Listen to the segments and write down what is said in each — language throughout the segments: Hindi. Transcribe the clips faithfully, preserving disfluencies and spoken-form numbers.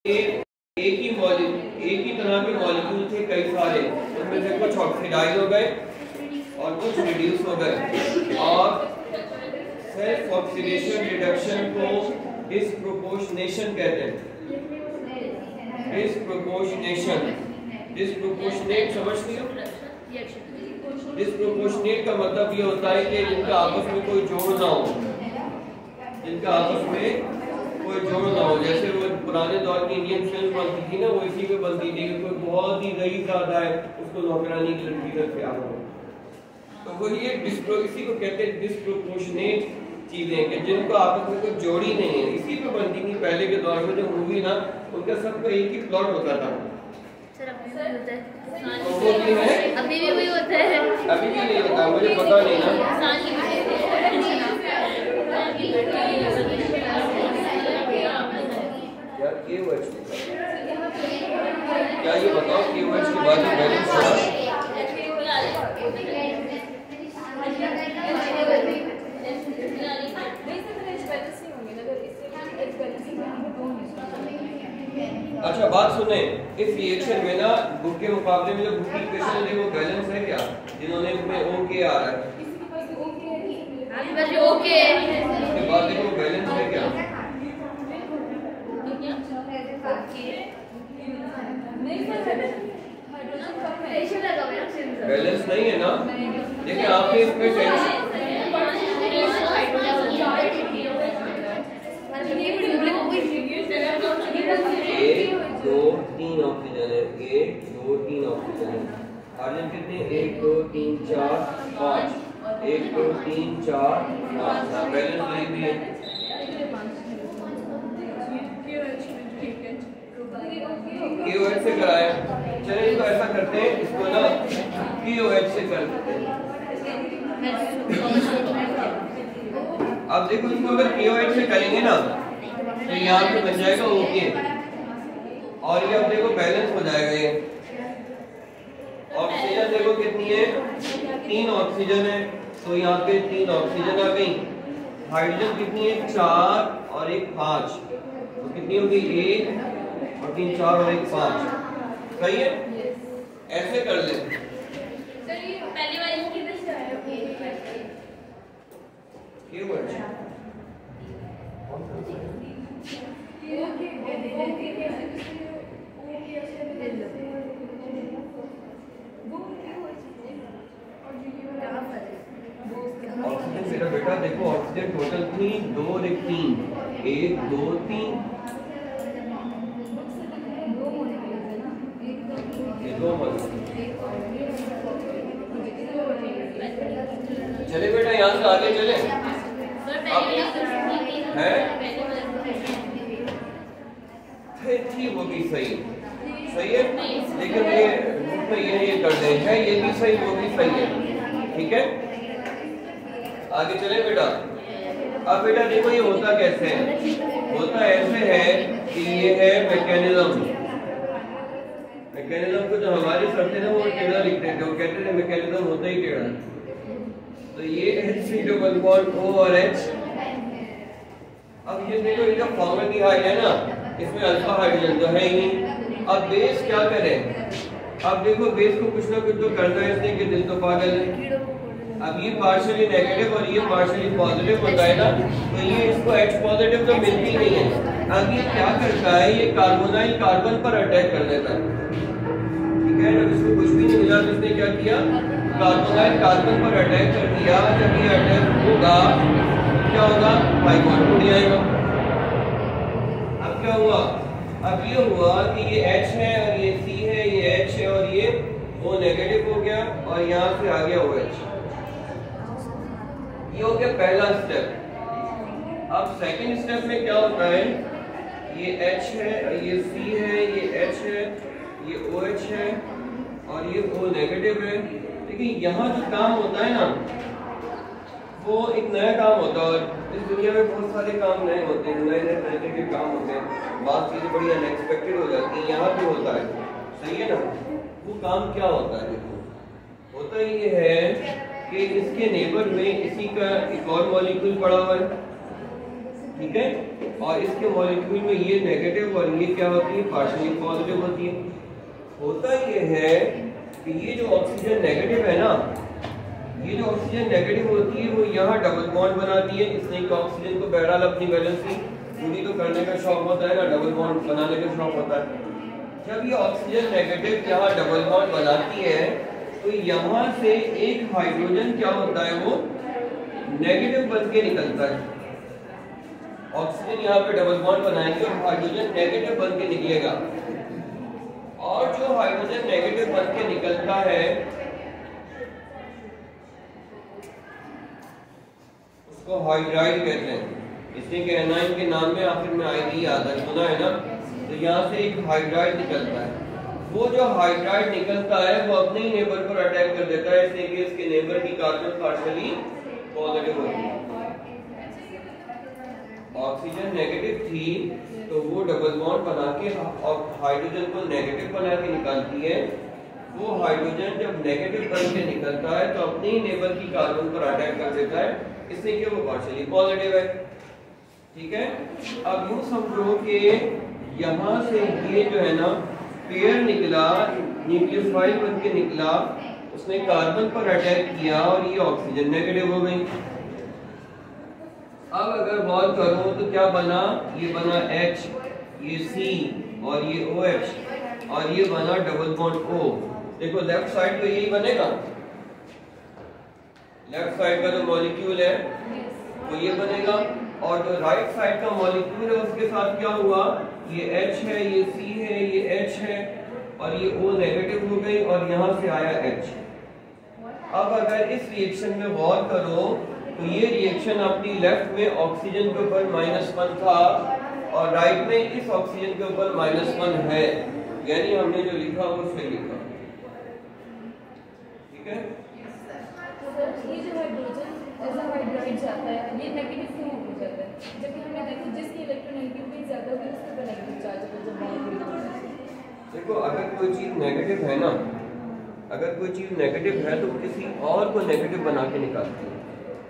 एक एक ही मॉलिक्यूल एक ही तरह के मॉलिक्यूल थे कई सारे, उनमें से कुछ ऑक्सीडाइज हो गए और कुछ रिड्यूस हो गए, और सेल्फ ऑक्सीडेशन रिडक्शन को डिस्प्रोपोर्शनेशन कहते हैं। डिस्प्रोपोर्शनेशन, डिस्प्रोपोर्शनेट समझती हो? डिस्प्रोपोर्शनेट का मतलब ये होता है कि जिनका आपस में कोई जोड़ ना हो, जिनका आपस में कोई जोड़ ना हो। जैसे वो पुराने दौर की इंडियन फिल्म बनती थी ना, वो इसी पे बनती थी कि कोई बहुत ही रईस ज्यादा है, उसको नौकरानी की लड़की का प्यार हो, तो वो ये डिस्प्रो इसी को कहते हैं डिस्प्रोपोर्शनेट चीजें, कि जिनको आपस में कोई जोड़ी नहीं है। इसी पे बनती थी पहले के दौर में जो मूवी ना, उनका सबका एक ही प्लॉट होता था। सर अभी भी होता है, तो वो भी है, अभी भी वही होता है, अभी भी नहीं होता, मुझे पता नहीं ना। यार के वर्ड्स क्या ये बताओ, के वर्ड्स के बाद ही बैलेंस होगा? अच्छा बात सुने, इस रिएक्शन में ना बुक के मुकाबले में जो बुक की इक्वेशन है वो बैलेंस है क्या? जिन्होंने इसमें ओ के आ रहा है, ओके उसके बाद देखो बैलेंस है क्या? बैलेंस नहीं है ना। देखिए आपने इसमें टेंशन, एक दो तीन ऑक्सीजन है, एक दो तीन ऑक्सीजन है। हाइड्रोजन कितने? एक दो तीन चार पाँच, एक दो तीन चार पाँच। हाँ बैलेंस नहीं भी है। केओएच से कराया, चलिए इसको ऐसा करते हैं, इसको ना केओएच से कर देते हैं। अब देखो इसको अगर केओएच से करेंगे ना तो यहाँ पे बन जाएगा ओके, और ये अब देखो बैलेंस हो जाएगा। ये ऑक्सीजन देखो कितनी है, तीन ऑक्सीजन है, तो यहाँ पे तीन ऑक्सीजन आ गई। हाइड्रोजन कितनी है? चार और एक पाँच, तो कितनी हो गई? एक और तीन चार और एक पाँच। सही है, ऐसे कर ले। पहली वाली किधर से आया? ये वर्ड ऑक्सीजन मेरा बेटा देखो, ऑक्सीजन टोटल थी दो और एक तीन, एक दो तीन, ये दो मॉलिक्यूल। चले बेटा यहाँ से आगे चले है थी वो भी सही सही है, लेकिन ये तो ये ये कर दे है, ये भी सही वो भी सही है, ठीक है। आगे चले बेटा। अब बेटा देखो ये होता कैसे है, होता ऐसे है कि ये है मैकेनिज्म। मैकेनिज्म को जो हमारे सर थे ना वो टेढ़ा लिखते थे, वो कहते थे मैकेनिज्म होता ही टेढ़ा। तो ये H C double bond O और H। अब ये देखो इनका फॉर्मूला दिया है ना, इसमें अल्फा हाइड्रोजन तो है ही। अब बेस क्या करें? अब देखो बेस को कुछ ना कुछ तो करना है इसने, कि दिल तो पागल है। अब ये पार्शियली नेगेटिव और ये पार्शियली पॉजिटिव होता है ना, तो ये इसको H पॉजिटिव तो मिलती नहीं है। अब ये क्या करता है, ये कार्बोनाइल कार्बन पर अटैक कर देता है, ठीक है। जब इसको कुछ भी नहीं मिला तो इसने क्या किया, कार्बोनाइल कार्बन पर अटैक कर दिया। जब ये अटैक होगा क्या होगा? बाई बॉन्ड टूट जाएगा। अब क्या हुआ? अब ये हुआ कि ये H है और ये C है, ये H है और ये O नेगेटिव हो गया, और यहाँ से आ गया OH। ये हो गया पहला स्टेप। अब सेकंड स्टेप में क्या होता है, ये H है, ये C है, ये H है, ये OH है और ये O नेगेटिव है। लेकिन यहाँ जो काम होता है ना वो एक नया काम होता है, और इस दुनिया में बहुत सारे काम नए होते हैं, नए नए तरीके के काम होते हैं, बात चीजें बड़ी अनएक्सपेक्टेड हो जाती है। यहाँ भी होता है, सही है ना। वो काम क्या होता है? देखो होता ये है कि इसके नेबर में इसी का एक और मॉलिक्यूल पड़ा हुआ है, ठीक है। और इसके मॉलिक्यूल में ये नेगेटिव और ये क्या होती है, पार्शियली पॉजिटिव होती है। होता ये है कि ये जो ऑक्सीजन नेगेटिव है ना, ये जो ऑक्सीजन नेगेटिव होती है वो यहाँ डबल बॉन्ड बनाती है, इसलिए कि ऑक्सीजन को बहरहाल अपनी वैलेंसी पूरी तो करने का शौक होता है ना, डबल बॉन्ड बनाने का शौक होता है। जब ये ऑक्सीजन नेगेटिव यहाँ डबल बॉन्ड बनाती है तो यहाँ से एक हाइड्रोजन क्या होता है, वो नेगेटिव बन के निकलता है। ऑक्सीजन यहाँ पे डबल बॉन्ड बनाएगी और हाइड्रोजन नेगेटिव बन के निकलेगा। और जो हाइड्रोजन नेगेटिव बन के निकलता है उसको हाइड्राइड कहते हैं, इसलिए कि एनाइन के नाम में आखिर में आईडी आता है, सुना है ना। तो यहाँ से एक हाइड्राइड निकलता है। वो जो हाइड्राइड निकलता है वो अपने ही नेबर पर अटैक कर देता है, इसलिए कि इसके नेबर की कार्बन पार्शियली पॉजिटिव होती है। ऑक्सीजन नेगेटिव थी तो वो डबल बॉन्ड बना के और हाइड्रोजन को नेगेटिव बना के निकालती है। वो हाइड्रोजन जब नेगेटिव बन के निकलता है तो अपने ही नेबर की कार्बन पर अटैक कर देता है, इसलिए कि वो पार्शियली पॉजिटिव है। ठीक है। अब यूं समझो कि यहाँ से ये जो है ना पेयर निकला, न्यूक्लियोफाइल बन के निकला, उसने कार्बन पर अटैक किया और ये ऑक्सीजन नेगेटिव हो गई। अब अगर गौर करो तो क्या बना, ये बना H, ये C और ये OH और ये बना डबल बॉन्ड O। देखो लेफ्ट साइड पे यही बनेगा, लेफ्ट साइड का जो मॉलिक्यूल है वो ये बनेगा, और जो राइट साइड का मॉलिक्यूल है उसके साथ क्या हुआ, ये H है, ये C है, ये H है और ये O नेगेटिव हो गई और यहाँ से आया H। अब अगर इस रिएक्शन में गौर करो तो ये रिएक्शन अपनी लेफ्ट में ऑक्सीजन के ऊपर माइनस वन था और राइट में इस ऑक्सीजन के ऊपर माइनस वन है, यानी हमने जो लिखा वो सही लिखा। ठीक है। ये जो हाइड्रोजन ऐसा हाइड्राइड जाता है, ये नेगेटिव क्यों हो जाता है, जबकि हमने देखा जिसकी इलेक्ट्रोनेगेटिविटी ज्यादा होगी उसके पर नेगेटिव चार्ज होता है जब बॉन्ड। देखो अगर कोई चीज नेगेटिव है ना, अगर कोई चीज नेगेटिव है तो किसी और को नेगेटिव बना के निकालती है।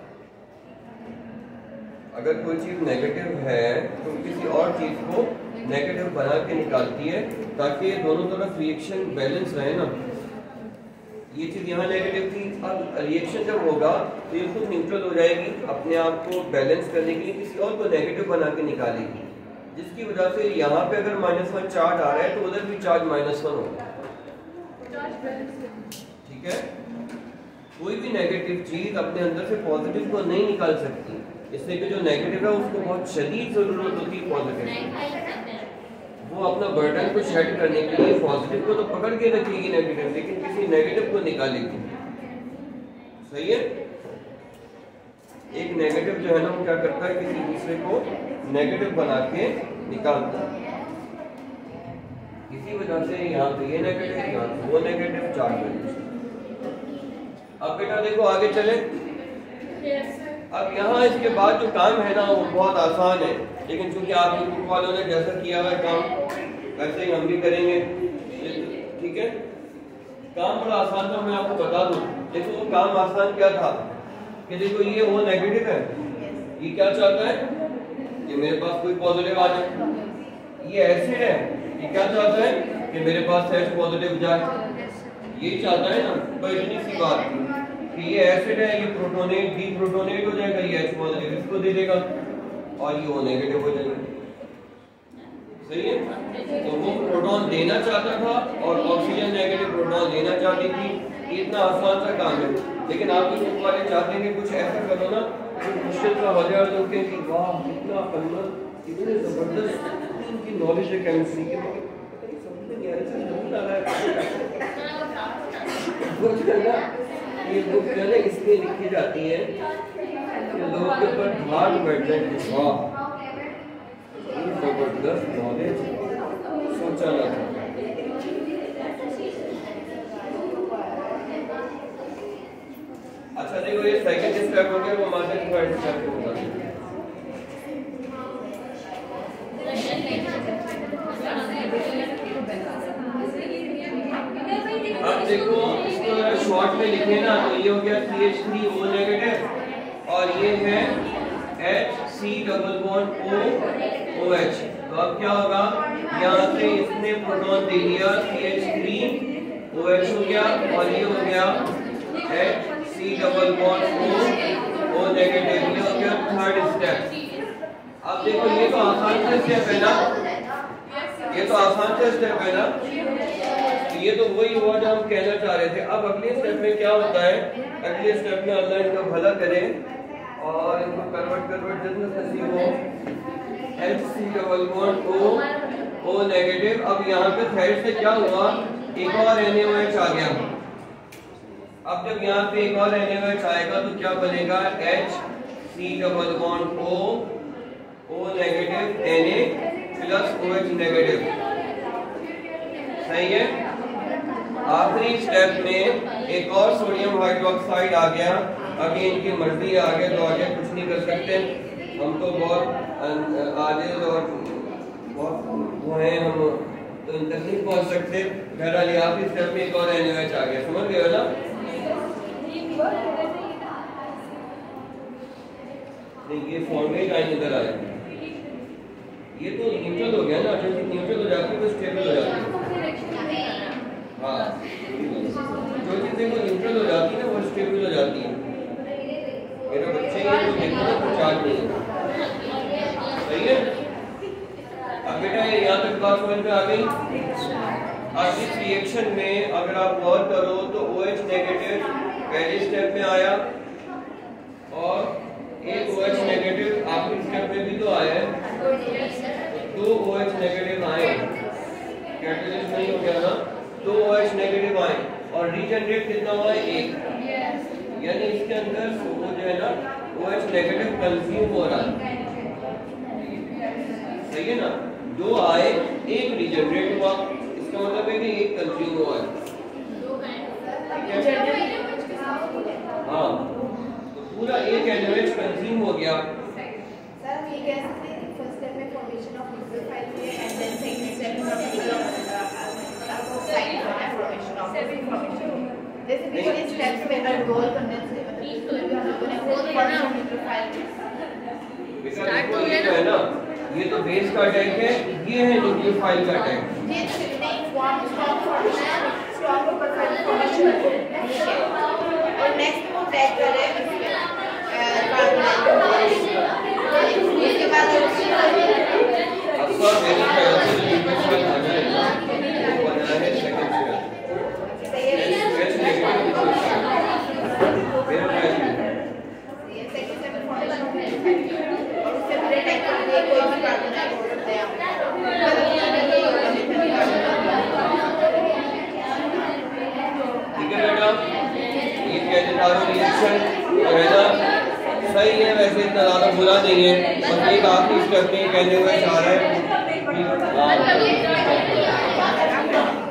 अगर कोई चीज नेगेटिव है तो किसी और चीज को नेगेटिव बना के निकालती है ताकि दोनों तरफ रिएक्शन बैलेंस रहे ना। ये चीज यहाँ नेगेटिव थी, अब रिएक्शन जब होगा तो ये खुद न्यूट्रल हो जाएगी, अपने आप को बैलेंस करने के लिए किसी और को नेगेटिव बना के निकालेगी, जिसकी वजह से यहाँ पे अगर माइनस वन चार्ज आ रहा है तो उधर भी चार्ज माइनस वन होगा। ठीक है। कोई भी नेगेटिव चीज अपने अंदर से पॉजिटिव को नहीं निकाल सकती, इसलिए कि जो नेगेटिव है उसको बहुत शदीद जरूरत होती है पॉजिटिव। वो अपना बर्डन को शेड करने के लिए पॉजिटिव को तो पकड़ के रखेगी नेगेटिव, लेकिन किसी नेगेटिव को निकालेगी। सही है। एक नेगेटिव जो है ना वो क्या करता है, किसी दूसरे को नेगेटिव बना के निकालता है। इसी वजह से यहाँ पे ये नेगेटिव, यहाँ पे वो नेगेटिव चार्ज। अब बेटा देखो आगे चले। अब यहाँ इसके बाद जो काम है ना वो बहुत आसान है, लेकिन चूंकि आप ग्रुप वालों ने जैसा किया हुआ काम वैसे ही हम भी करेंगे। ठीक है। काम बड़ा आसान था, मैं आपको बता दूं। देखो वो काम आसान क्या था कि देखो ये वो नेगेटिव है, ये क्या चाहता है कि मेरे पास कोई पॉजिटिव आ जाए। ये एसिड है, ये क्या चाहता है कि मेरे पास H पॉजिटिव जाए। ये चाहता है ना, तो इतनी सी बात कि ये एसिड है, ये प्रोटोनेट डी प्रोटोनेट हो जाएगा, ये H पॉजिटिव इसको दे देगा और ये O नेगेटिव हो जाएगा। सही है। तो वो प्रोटॉन देना चाहता था और ऑक्सीजन नेगेटिव प्रोटॉन लेना चाहती थी। ये इतना आसान सा काम है, लेकिन आप ग्रुप वाले चाहते हैं कि कुछ ऐसा करो ना जो मुश्किल सा हो जाए, तो कि वाह कितना पन्ना, कितने जबरदस्त इनकी नॉलेज है केमिस्ट्री की, मगर समझ नहीं आ रहा है समझ आ रहा है कुछ करना। ये बुक जो है इसलिए लिखी जाती है कि लोगों के ऊपर भाग बैठ जाए कि वाह जबरदस्त नॉलेज, सोचा ना था। अच्छा देखो ये सेकंड स्टेप हो गया, वो मास्टर थर्ड स्टेप होगा। अब देखो इसको अगर शॉर्ट में लिखे ना तो ये हो गया C H three O negative और ये है H C C double bond O OH। तो अब क्या होगा, यहाँ से इसने प्रोटॉन दे दिया C H थ्री OH हो गया और ये हो गया H C double bond O O negative. ये हो गया थर्ड स्टेप। अब देखो ये तो आसान से स्टेप है ना, ये तो आसान से स्टेप है ना, ये तो वही हुआ जो हम कहना चाह रहे थे। अब अगले स्टेप में क्या होता है, अगले स्टेप में अल्लाह इनका भला करे और इनको कन्वर्ट कन्वर्ट जन्नत नसीब हो। H C double bond O O negative. अब यहाँ पे थर्ड से क्या हुआ, एक और N A O H आ गया। अब जब यहाँ पे एक और N A O H आएगा तो क्या बनेगा, H C double bond O O negative N A plus OH negative. सही है। आखिरी स्टेप में एक और सोडियम हाइड्रोक्साइड आ गया। अभी इनकी मर्जी है, आगे तो आगे कुछ नहीं कर सकते हम, तो बहुत आजिज और बहुत वो हैं हम, तो इन तक नहीं पहुंच सकते। बहरहाल आखिरी स्टेप में एक और N A O H आ गया, समझ गए ना? नहीं, ये फॉर्मेट आई इधर आया, ये तो न्यूट्रल हो गया ना, जब न्यूट्रल हो जाती है तो स्टेबल हो जाती है। हाँ, जो चीज़ देखो न्यूट्रल हो जाती है ना वो स्टेबल हो जाती है। मेरे बच्चे ये तो देखो ना कुछ चार्ज नहीं है, सही है। अब बेटा ये यहाँ तक बात समझ में आ गई। अब इस रिएक्शन में अगर आप गौर करो तो OH नेगेटिव पहले स्टेप में आया और एक OH नेगेटिव आखिरी स्टेप में भी तो आया है। दो OH नेगेटिव आए, कैटलिस्ट नहीं हो गया ना, दो OH नेगेटिव आए और रीजनरेट कितना हुआ है, एक। यानी इसके अंदर वो जो है ना OH नेगेटिव कंज्यूम हो रहा है, सही है ना। दो आए, एक रीजनरेट हुआ, इसका मतलब है कि एक कंज्यूम हुआ है। हाँ, तो पूरा एक N A O H consume हो गया। सर ये कह सकते हैं कि फर्स्ट स्टेप में फॉर्मेशन ऑफ न्यूक्लियोफाइल है एंड देन सेकंड स्टेप में कार्बोक्साइड फॉर्मेशन ऑफ फॉर्मेशन। जैसे पिछले स्टेप्स में अल्कोहल कंडेंस स्टार्ट हो गया है ना, ये तो बेस का अटैक है, ये है न्यूक्लियोफाइल का अटैक। ये तो नहीं form strong formation strong profile formation है और नेक्स्ट वो अटैक कर रहे हैं कार्बोनाइल इसके बाद आपका मेरे ख्याल से न्यूक्लियोफाइल आ जाएगा, वो बना है सेकंड स्टेप। एच नेगेटिव मेरा ख्याल ये सेकंड स्टेप में फॉर्मेशन और उससे पूरे अटैक करने कोई भी कार्बोनाइल हो सकता है। ठीक है बेटा, ये कैटेटारो रिएक्शन है ना, सही है, वैसे इतना ज़्यादा बुरा नहीं है, बस एक आखिरी स्टेप में कहने हुए चाह रहा है।